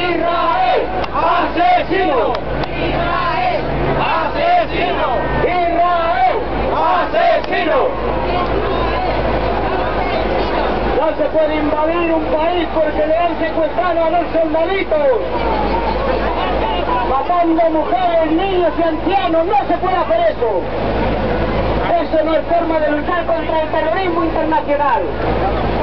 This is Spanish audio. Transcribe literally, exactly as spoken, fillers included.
Israel, asesino. Israel, Asesino. Israel, asesino. No se puede invadir un país porque le han secuestrado a dos soldaditos, matando mujeres, niños y ancianos. No se puede hacer eso. Eso no es forma de luchar contra el terrorismo internacional.